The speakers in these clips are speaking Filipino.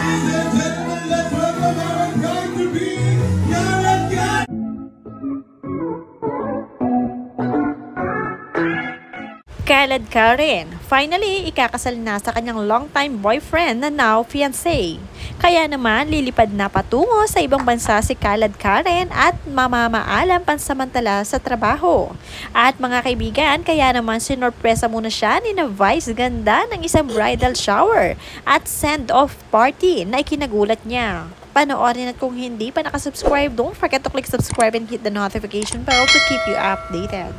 Khaled Karen, finally ikakasal na sa kanyang longtime boyfriend na now fiancé. Kaya naman lilipad na patungo sa ibang bansa si Khaled Karen at mamamaalam pansamantala sa trabaho. At mga kaibigan, kaya naman sinorpresa muna siya ni na Vice ganda ng isang bridal shower at send-off party na ikinagulat niya. Panoorin at kung hindi pa nakasubscribe, don't forget to click subscribe and hit the notification bell to keep you updated.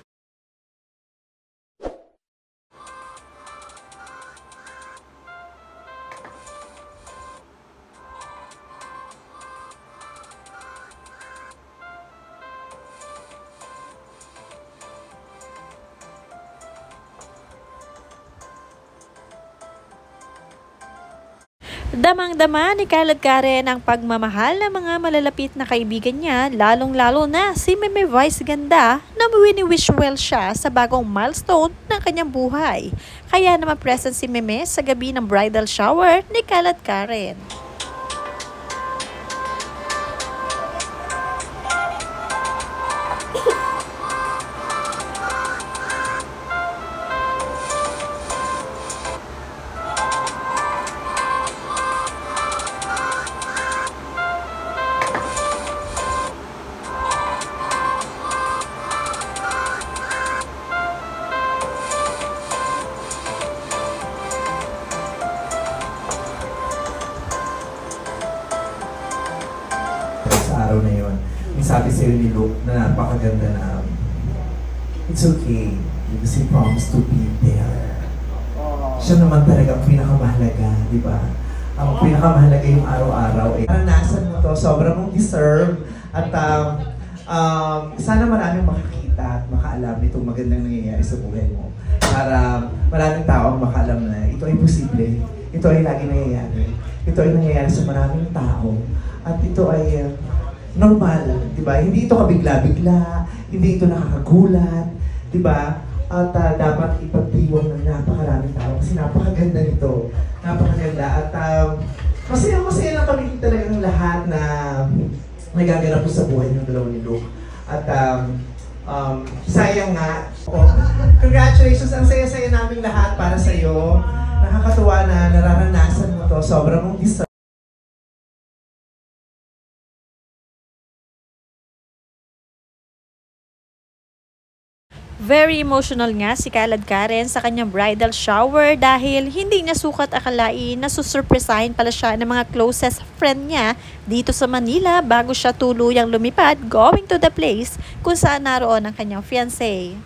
Damang-dama ni Khaled Karen ang pagmamahal ng mga malalapit na kaibigan niya, lalong-lalo na si Meme Vice ganda na wini-wish well siya sa bagong milestone ng kanyang buhay. Kaya naman present si Meme sa gabi ng bridal shower ni Khaled Karen. Araw na yun, may sabi sa'yo ni Luke na napakaganda na it's okay because he promised to be there. Siya naman talaga ang pinakamahalaga, di ba? Ang pinakamahalaga yung araw-araw. Naranasan mo to, sobrang mong deserve at sana maraming makakita at makaalam itong magandang nangyayari sa buhay mo. Para maraming tao ang makaalam na ito ay posible, ito ay lagi nangyayari, ito ay nangyayari sa maraming tao at ito ay normal, di ba? Hindi ito kabigla-bigla, hindi ito nakakagulat, di ba? At dapat ipagdiwang ng napakaraming tao kasi napakaganda nito, napakaganda. At masaya-masaya lang kami talaga ng lahat na nagaganap po sa buhay ng dalawa ni Luke. At sayang nga. Congratulations, ang saya-saya naming lahat para sa iyo. Nakakatuwa na nararanasan mo to, sobrang mong deserve. Very emotional nga si Khaled Karen sa kanyang bridal shower dahil hindi niya sukat akalain na susurpresahin pala siya ng mga closest friend niya dito sa Manila bago siya tuluyang lumipad going to the place kung saan naroon ang kanyang fiancé.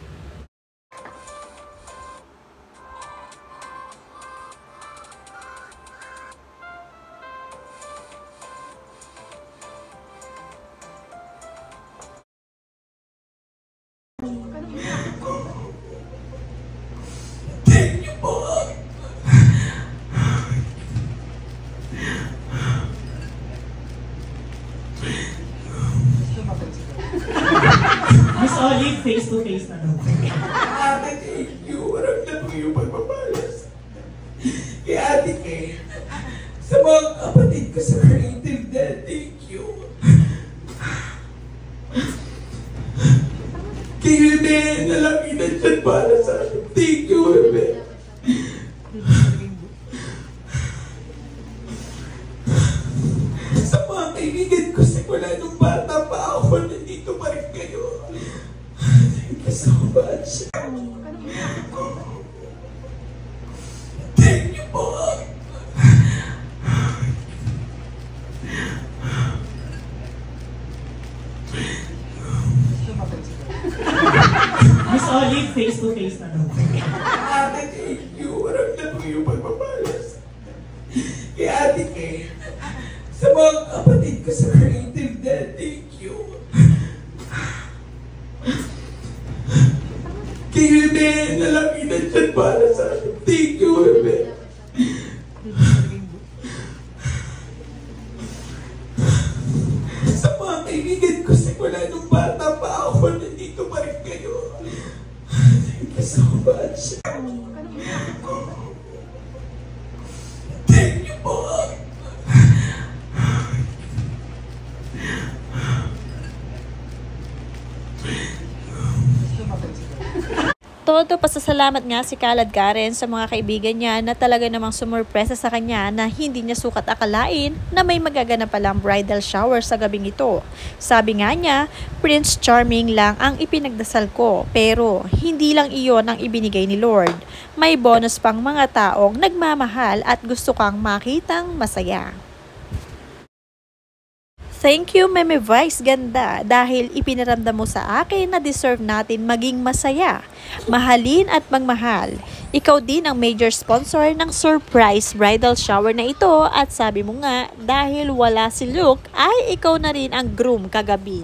Miss Olive, face to face na daw. Ate, thank you. Walang tanong yung pagpapalas. Kay Ate Kay, sa mga kapatid ko sa creative dad, thank you. Kay Rebe, nalakitan dyan para sa akin. Thank you, Rebe. Sa mga kaibigan ko, simula nung bata pa ako, nandito pa rin kayo. Thank you so much. Thank you po. Miss Olive, face to face na daw. Ate, thank you. Walang tanong yung pagpapalas. Kay Ate Kay, sa mga kapatid ko sa creative dad, thank you. Kay Rebe, nalakitan dyan para sa akin. Thank you, Rebe. Sa mga kaibigan ko, simula nung bata pa ako, nandito pa rin kayo. Thank you so much. Thank you po. punto, pasasalamat nga si Kalad Karen sa mga kaibigan niya na talaga namang sumurpresa sa kanya na hindi niya sukat akalain na may magaganap palang bridal shower sa gabing ito. Sabi nga niya, Prince Charming lang ang ipinagdasal ko, pero hindi lang iyon ang ibinigay ni Lord. May bonus pang mga taong nagmamahal at gusto kang makitang masaya. Thank you, Meme Vice Ganda, dahil ipinaramdam mo sa akin na deserve natin maging masaya, mahalin at magmahal. Ikaw din ang major sponsor ng surprise bridal shower na ito at sabi mo nga, dahil wala si Luke, ay ikaw na rin ang groom kagabi.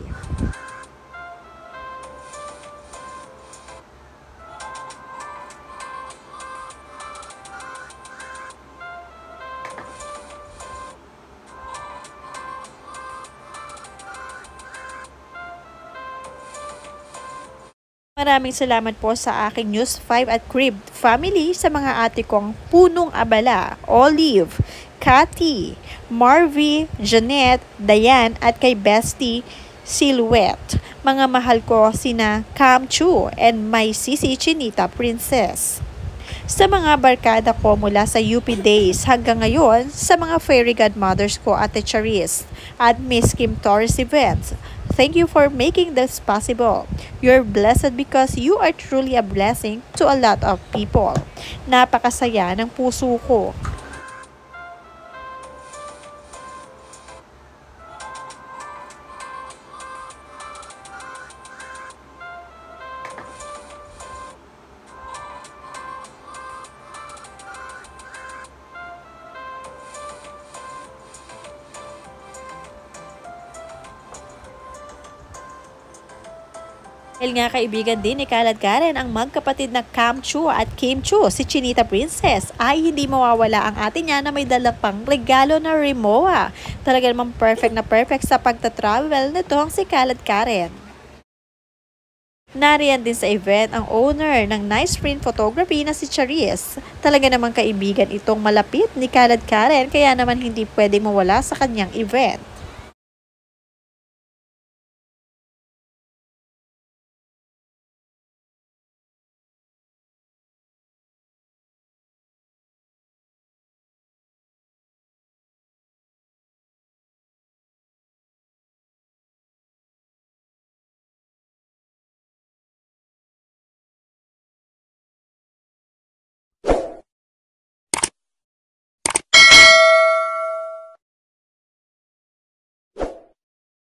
Maraming salamat po sa aking News 5 at Crib family, sa mga ate kong Punong Abala, Olive, Cathy, Marvy, Jeanette, Dayan at kay Bestie Silhouette. Mga mahal ko sina Cam Chu and my sisi Chinita Princess. Sa mga barkada ko mula sa UP Days hanggang ngayon, sa mga fairy godmothers ko Ate Charis at Miss Kim Torres Events, thank you for making this possible. You're blessed because you are truly a blessing to a lot of people. Napakasaya ng puso ko. Dahil nga kaibigan din ni Kalad Karen ang magkapatid na Cam Chu at Kim Chu, si Chinita Princess, ay hindi mawawala ang ate niya na may dala pang regalo na Rimowa. Talaga namang perfect na perfect sa pagta-travel nito ang si Kalad Karen. Nariyan din sa event ang owner ng Nice Print Photography na si Charis. Talaga namang kaibigan itong malapit ni Kalad Karen, kaya naman hindi pwede mawala sa kanyang event.